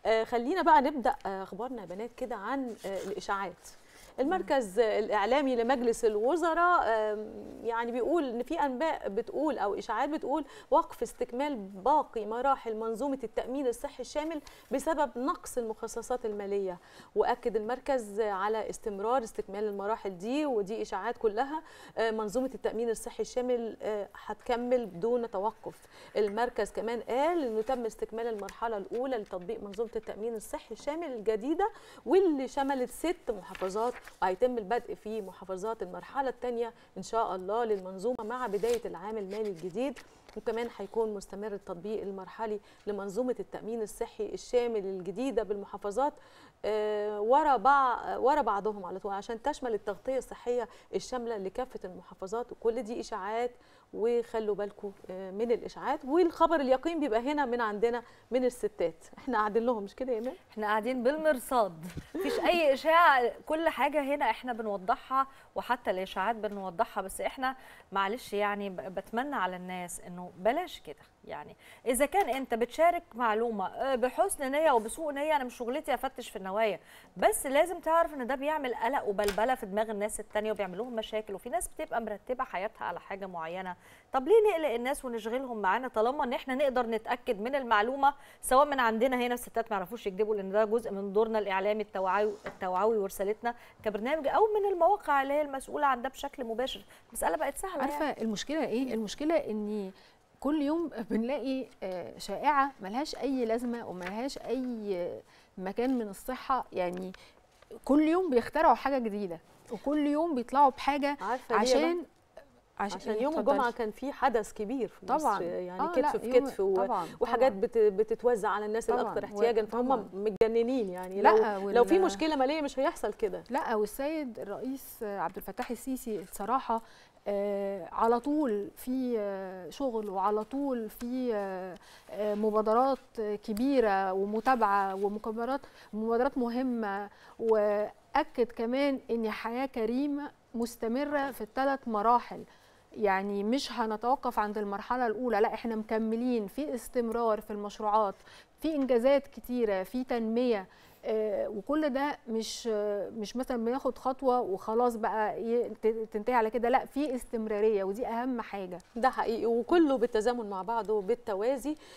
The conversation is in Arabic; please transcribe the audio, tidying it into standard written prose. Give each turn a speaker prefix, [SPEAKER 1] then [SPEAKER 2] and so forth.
[SPEAKER 1] خلينا بقى نبدا اخبارنا يا بنات كده عن الاشاعات. المركز الإعلامي لمجلس الوزراء يعني بيقول إن في أنباء بتقول أو إشاعات بتقول وقف استكمال باقي مراحل منظومة التأمين الصحي الشامل بسبب نقص المخصصات المالية. وأكد المركز على استمرار استكمال المراحل دي، ودي إشاعات كلها. منظومة التأمين الصحي الشامل هتكمل بدون توقف. المركز كمان قال إنه تم استكمال المرحلة الأولى لتطبيق منظومة التأمين الصحي الشامل الجديدة واللي شملت 6 محافظات، وهيتم البدء في محافظات المرحلة الثانية إن شاء الله للمنظومة مع بداية العام المالي الجديد. وكمان هيكون مستمر التطبيق المرحلي لمنظومة التأمين الصحي الشامل الجديدة بالمحافظات ورا بعضهم على طول عشان تشمل التغطية الصحية الشاملة لكافة المحافظات. وكل دي إشاعات، وخلوا بالكم من الإشاعات، والخبر اليقين بيبقى هنا من عندنا من الستات. احنا قاعدين لهم مش كده يا ايمان؟
[SPEAKER 2] احنا قاعدين بالمرصاد، مفيش اي اشاعه، كل حاجه هنا احنا بنوضحها، وحتى الاشاعات بنوضحها. بس احنا معلش يعني بتمنى على الناس انه بلاش كده. يعني اذا كان انت بتشارك معلومه بحسن نيه وبسوء نيه، انا مش شغلتي افتش في النوايا، بس لازم تعرف ان ده بيعمل قلق وبلبله في دماغ الناس التانيه وبيعمل لهم مشاكل. وفي ناس بتبقى مرتبه حياتها على حاجه معينه، طب ليه نقلق الناس ونشغلهم معانا طالما ان احنا نقدر نتاكد من المعلومه سواء من عندنا هنا، الستات ما يعرفوش يكذبوا لان ده جزء من دورنا الاعلامي التوعوي ورسالتنا كبرنامج، او من المواقع اللي هي المسؤوله عن ده بشكل مباشر. المساله بقت سهله.
[SPEAKER 3] عارفه يعني المشكله ايه؟ المشكله اني كل يوم بنلاقي شائعه ملهاش اي لازمه وملهاش اي مكان من الصحه. يعني كل يوم بيخترعوا حاجه جديده وكل يوم بيطلعوا بحاجه عشان
[SPEAKER 1] يوم الجمعه كان في حدث كبير في
[SPEAKER 3] طبعا
[SPEAKER 1] مصر، يعني كتف في كتف وحاجات بتتوزع على الناس الاكثر احتياجا، فهم متجننين. يعني لو في مشكله ماليه مش هيحصل كده.
[SPEAKER 3] لا، والسيد الرئيس عبد الفتاح السيسي الصراحه على طول في شغل، وعلى طول في مبادرات كبيره ومتابعه ومبادرات مهمه. واكد كمان ان حياه كريمه مستمره في ال3 مراحل، يعني مش هنتوقف عند المرحله الاولى، لا احنا مكملين في استمرار في المشروعات، في انجازات كتيره، في تنميه. وكل ده مش مثلا بناخد خطوه وخلاص بقى تنتهي على كده، لا في استمراريه، ودي اهم حاجه.
[SPEAKER 1] ده حقيقي، وكله بالتزامن مع بعضه بالتوازي.